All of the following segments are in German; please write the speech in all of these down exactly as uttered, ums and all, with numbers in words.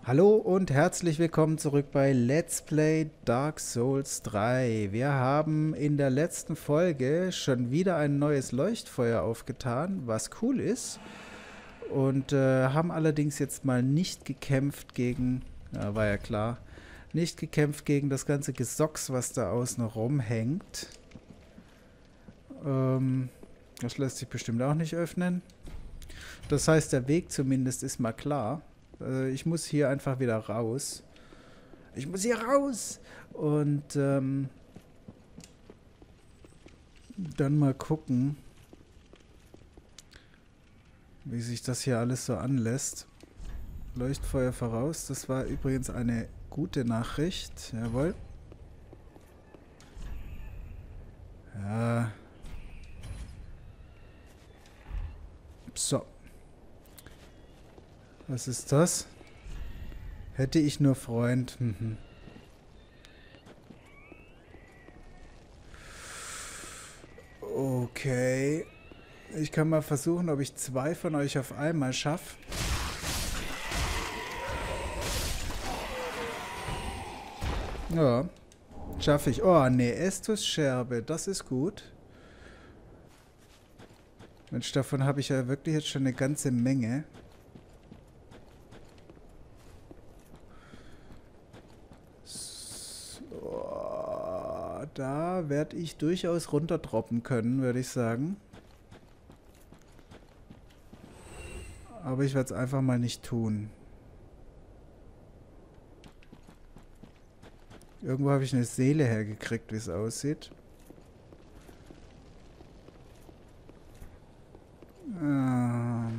Hallo und herzlich willkommen zurück bei Let's Play Dark Souls drei. Wir haben in der letzten Folge schon wieder ein neues Leuchtfeuer aufgetan, was cool ist. Und äh, haben allerdings jetzt mal nicht gekämpft gegen, ja, war ja klar, nicht gekämpft gegen das ganze Gesocks, was da außen rumhängt. Ähm, das lässt sich bestimmt auch nicht öffnen. Das heißt, der Weg zumindest ist mal klar. Äh, ich muss hier einfach wieder raus. Ich muss hier raus! Und ähm, dann mal gucken, wie sich das hier alles so anlässt. Leuchtfeuer voraus. Das war übrigens eine gute Nachricht. Jawohl. Ja. So. Was ist das? Hätte ich nur Freund. Mhm. Okay. Ich kann mal versuchen, ob ich zwei von euch auf einmal schaffe. Ja. Schaffe ich. Oh, ne, Estus-Scherbe. Das ist gut. Mensch, davon habe ich ja wirklich jetzt schon eine ganze Menge. Da werde ich durchaus runterdroppen können, würde ich sagen. Aber ich werde es einfach mal nicht tun. Irgendwo habe ich eine Seele hergekriegt, wie es aussieht. Ähm.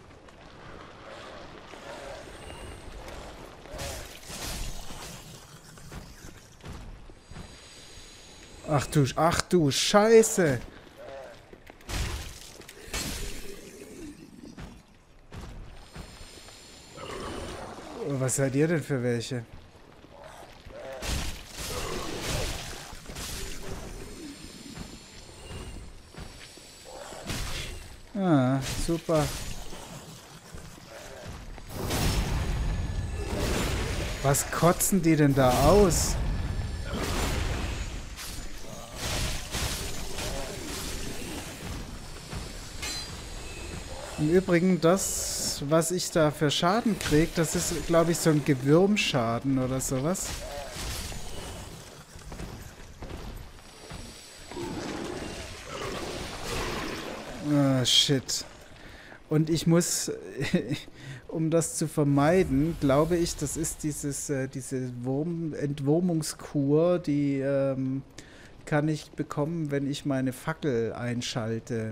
Ach du, ach du Scheiße! Was seid ihr denn für welche? Ah, super. Was kotzen die denn da aus? Im Übrigen, das, was ich da für Schaden kriege, das ist, glaube ich, so ein Gewürmschaden oder sowas. Ah, shit. Und ich muss, um das zu vermeiden, glaube ich, das ist dieses, äh, diese Wurm Entwurmungskur, die ähm, kann ich bekommen, wenn ich meine Fackel einschalte.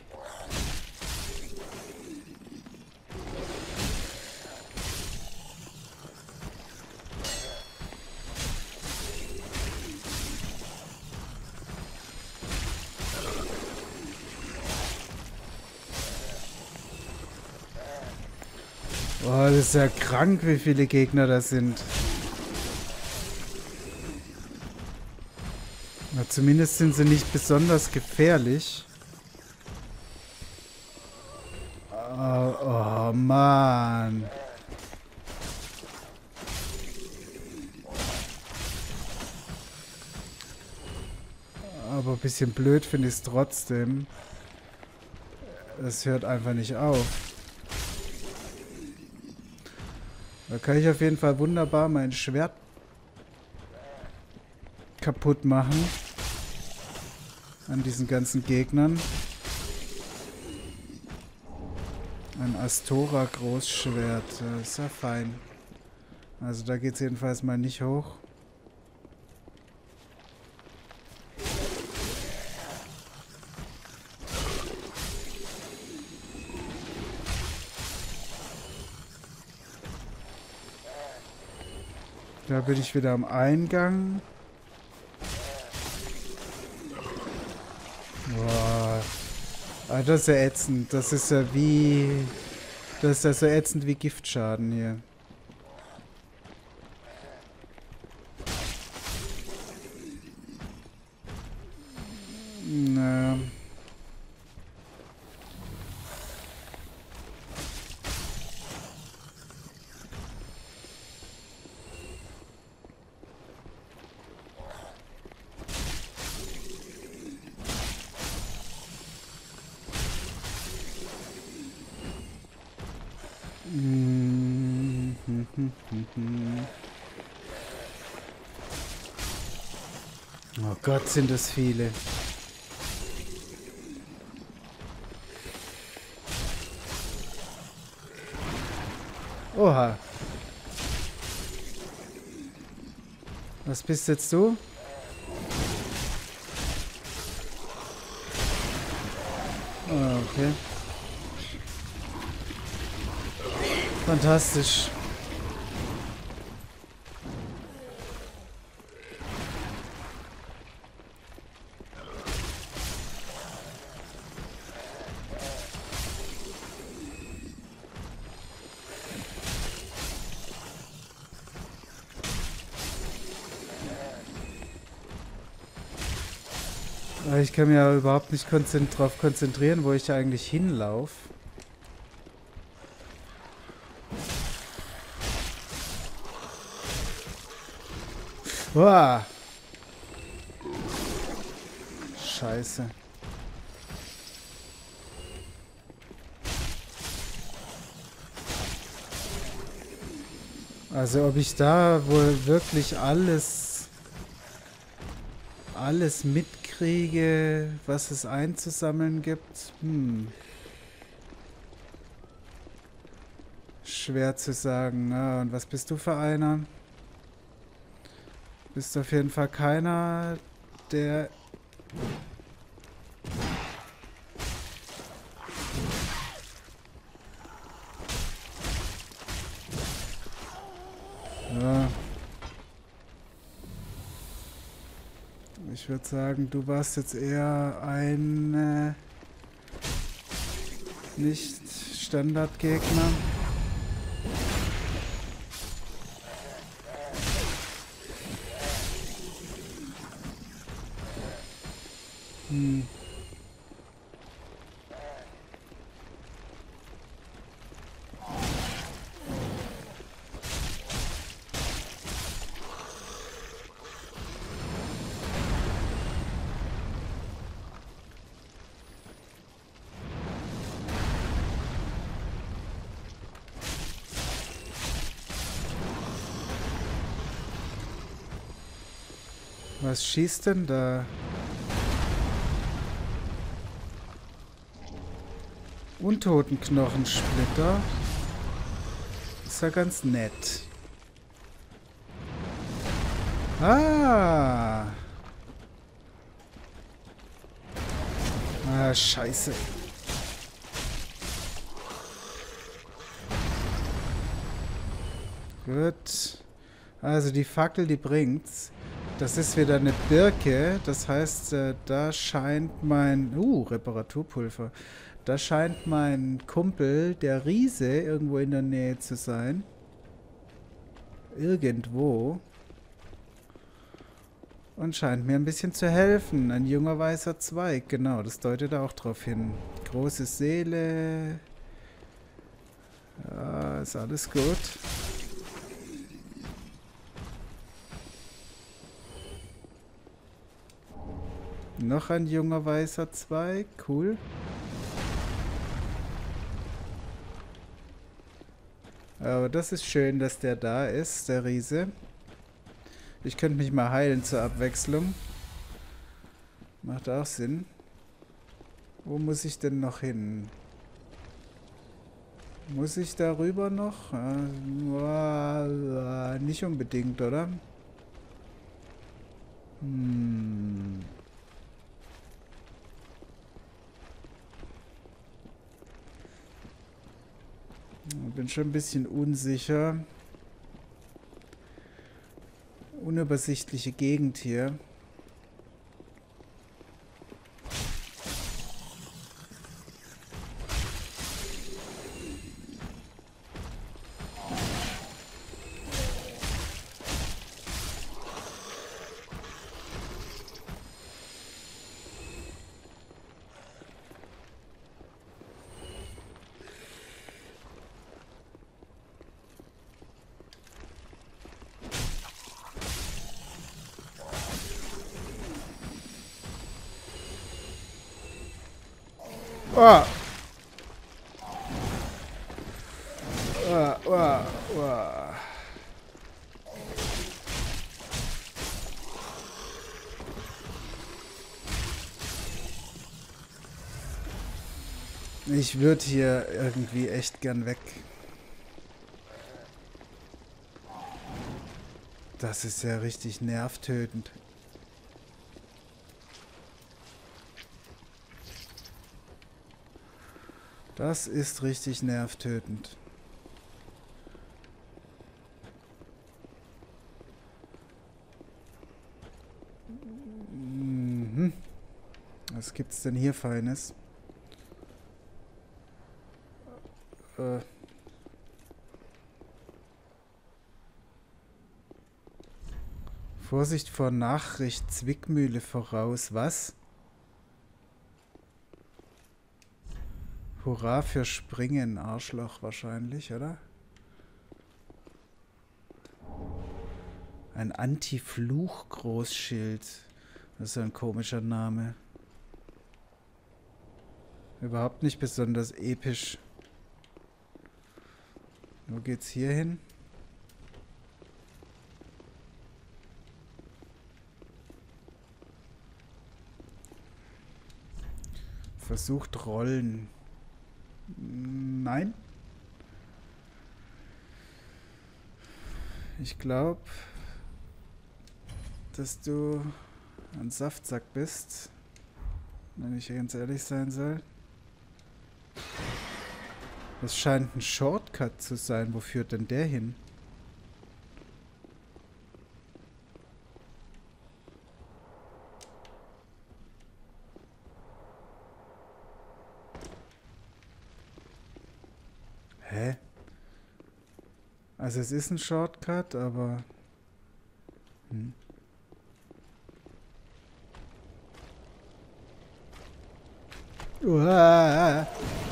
Oh, das ist ja krank, wie viele Gegner das sind. Na, zumindest sind sie nicht besonders gefährlich. Oh, oh Mann. Aber ein bisschen blöd finde ich es trotzdem. Es hört einfach nicht auf. Da kann ich auf jeden Fall wunderbar mein Schwert kaputt machen. An diesen ganzen Gegnern. Ein Astora Großschwert. Das ist ja fein. Also da geht es jedenfalls mal nicht hoch. Da bin ich wieder am Eingang. Boah. Ah, das ist ja ätzend. Das ist ja wie... Das ist ja so ätzend wie Giftschaden hier. Na. Oh Gott, sind das viele. Oha. Was bist jetzt du? Ah, okay. Fantastisch. Ich kann mir ja überhaupt nicht konzentri- drauf konzentrieren, wo ich eigentlich hinlaufe. Uah. Scheiße. Also ob ich da wohl wirklich alles alles mitkriege, was es einzusammeln gibt, hm. Schwer zu sagen. Ja, und was bist du für einer? Bist auf jeden Fall keiner, der... Ja. Ich würde sagen, du warst jetzt eher ein äh, Nicht-Standard-Gegner. Hm. Was schießt denn da? Untotenknochensplitter. Ist ja ganz nett. Ah. Ah, scheiße. Gut. Also die Fackel, die bringt's. Das ist wieder eine Birke. Das heißt, äh, da scheint mein... Uh, Reparaturpulver. Da scheint mein Kumpel, der Riese, irgendwo in der Nähe zu sein. Irgendwo. Und scheint mir ein bisschen zu helfen. Ein junger weißer Zweig. Genau, das deutet auch drauf hin. Große Seele. Ja, ist alles gut. Noch ein junger weißer Zweig. Cool. Aber das ist schön, dass der da ist, der Riese. Ich könnte mich mal heilen zur Abwechslung. Macht auch Sinn. Wo muss ich denn noch hin? Muss ich da rüber noch? Äh, nicht unbedingt, oder? Hm... Bin schon ein bisschen unsicher. Unübersichtliche Gegend hier. Oh. Oh, oh, oh. Ich würde hier irgendwie echt gern weg. Das ist ja richtig nervtötend. Das ist richtig nervtötend. Mhm. Was gibt's denn hier Feines? Äh. Vorsicht vor Nachricht, Zwickmühle voraus. Was? Hurra für Springen, Arschloch wahrscheinlich, oder? Ein Anti-Fluch-Großschild. Das ist ein komischer Name. Überhaupt nicht besonders episch. Wo geht's hier hin? Versucht rollen. Nein. Ich glaube, dass du ein Saftsack bist, wenn ich ganz ehrlich sein soll. Das scheint ein Shortcut zu sein. Wo führt denn der hin? Hä? Also es ist ein Shortcut, aber... Hm. Uah.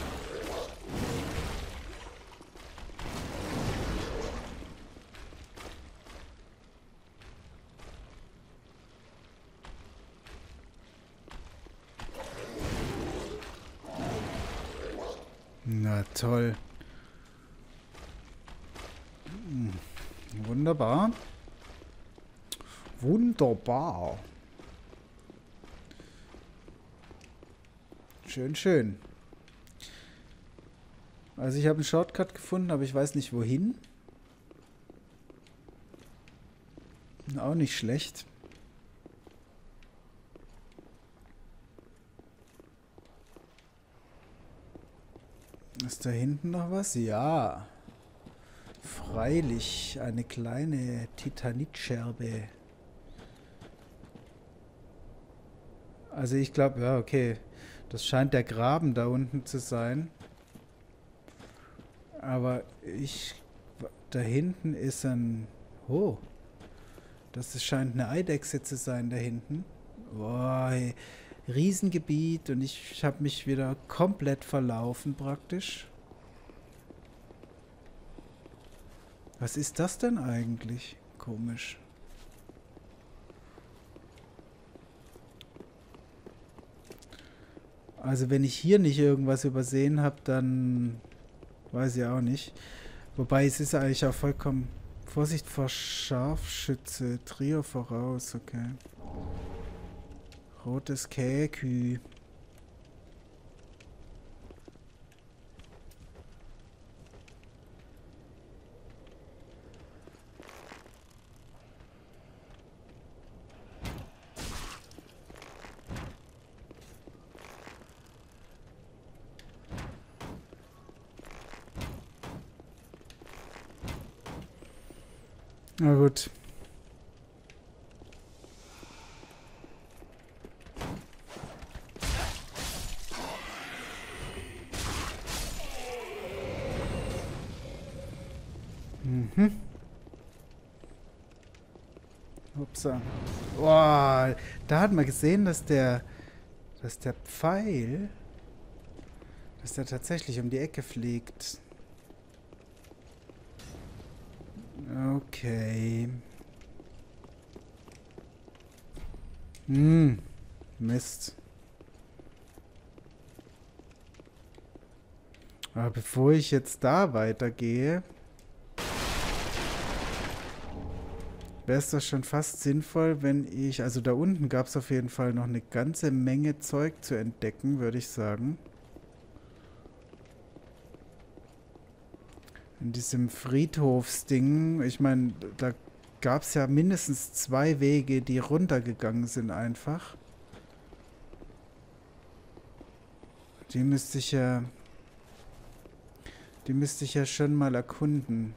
Na toll. Hm. Wunderbar. Wunderbar. Schön, schön. Also ich habe einen Shortcut gefunden, aber ich weiß nicht wohin. Auch nicht schlecht. Ist da hinten noch was? Ja. Freilich, eine kleine Titanitscherbe. Also ich glaube, ja, okay. Das scheint der Graben da unten zu sein. Aber ich... Da hinten ist ein... Oh. Das ist, scheint eine Eidechse zu sein da hinten. Boah, hey. Riesengebiet und ich habe mich wieder komplett verlaufen praktisch. Was ist das denn eigentlich? Komisch. Also wenn ich hier nicht irgendwas übersehen habe, dann weiß ich auch nicht. Wobei es ist eigentlich auch vollkommen... Vorsicht vor Scharfschütze. Trio voraus, okay. Rotes Käkü. Na gut. Mhm. Upsa. Boah, da hat man gesehen, dass der, dass der Pfeil, dass der tatsächlich um die Ecke fliegt. Okay. Hm, Mist. Aber bevor ich jetzt da weitergehe, wäre es doch schon fast sinnvoll, wenn ich... Also da unten gab es auf jeden Fall noch eine ganze Menge Zeug zu entdecken, würde ich sagen. In diesem Friedhofsding. Ich meine, da gab es ja mindestens zwei Wege, die runtergegangen sind einfach. Die müsste ich ja... Die müsste ich ja schon mal erkunden.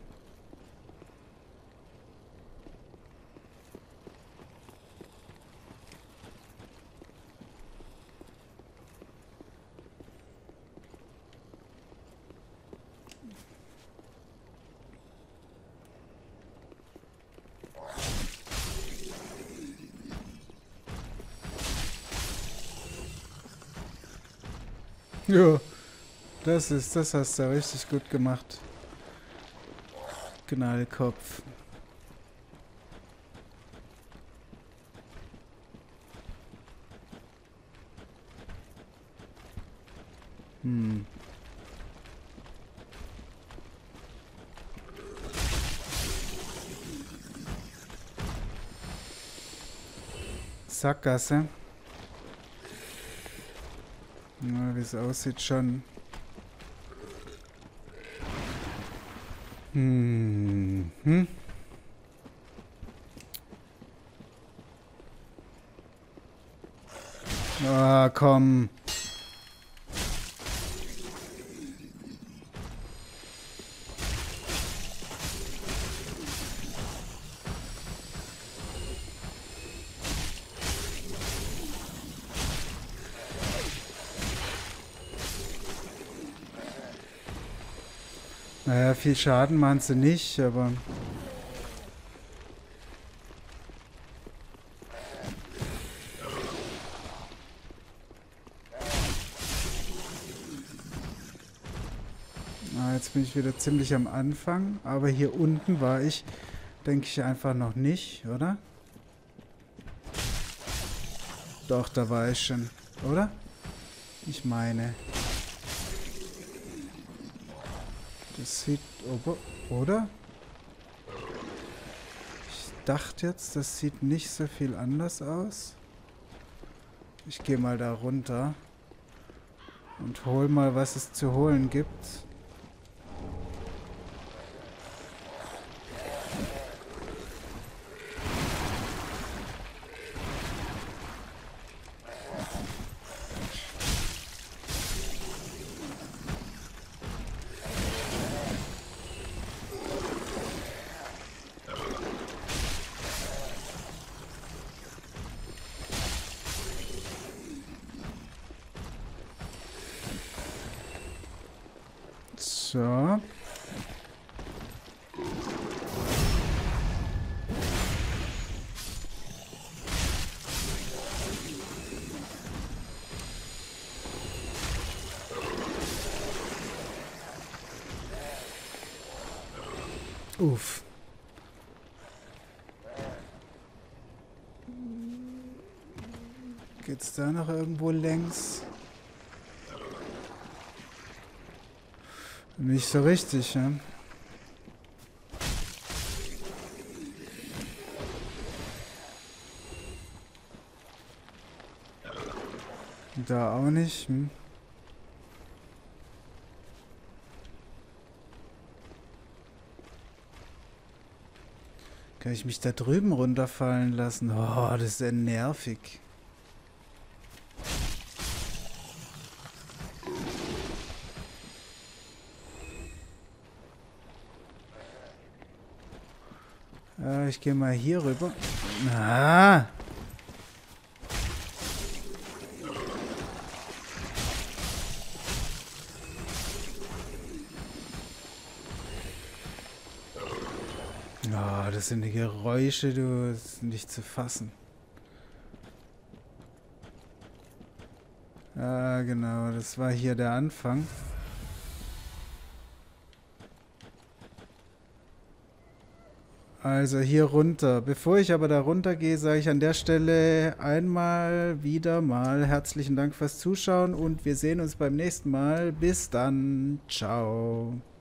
Ja, das ist, das hast du richtig gut gemacht. Knallkopf. Hm. Sackgasse. Ja, wie es aussieht schon. Hm. Hm. Ah, komm. Naja, viel Schaden machen sie nicht, aber... Ah, jetzt bin ich wieder ziemlich am Anfang, aber hier unten war ich, denke ich, einfach noch nicht, oder? Doch, da war ich schon, oder? Ich meine... Das sieht... Oder? Ich dachte jetzt, das sieht nicht so viel anders aus. Ich gehe mal da runter. Und hol mal, was es zu holen gibt. So. Uff. Geht's da noch irgendwo längs? Nicht so richtig, ja. Da auch nicht. Hm. Kann ich mich da drüben runterfallen lassen? Oh, das ist ja nervig. Äh, ich gehe mal hier rüber. Ah! Oh, das sind die Geräusche, du, das ist nicht zu fassen. Ja, genau, das war hier der Anfang. Also hier runter. Bevor ich aber da runter gehe, sage ich an der Stelle einmal wieder mal herzlichen Dank fürs Zuschauen und wir sehen uns beim nächsten Mal. Bis dann. Ciao.